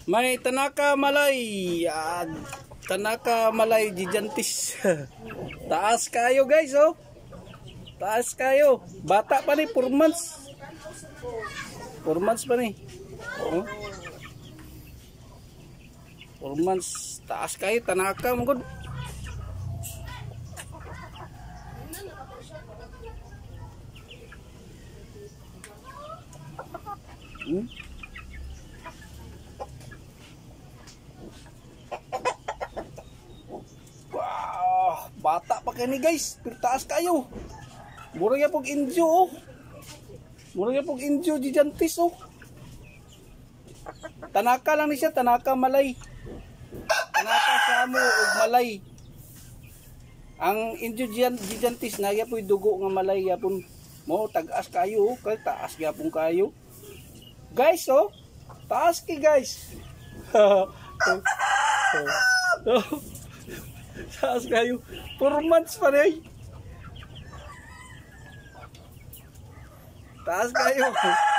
May Tanaka Malay. Tanaka Malay gigantis. Taas kayo guys, oh. Taas kayo. Bata pa ni, 4 months. 4 months pa ni. Oh. 4 months. Taas kayo, Tanaka mong. Wow, bata pa kayo ni guys. Taas kayo. Murag ya pog injo, oh. Murag ya pog injo gigantis, oh. Tanaka lang ni siya, Tanaka Malay. Tanaka Samo ug Malay. Ang injo gigantis na yapoy dugo nga Malay yapon. Mo tag-as kayo, kay taas gyapon kayo. Guys, oh. Taas ki guys. Taas kayo. 4 months pa rin. Taas kayo.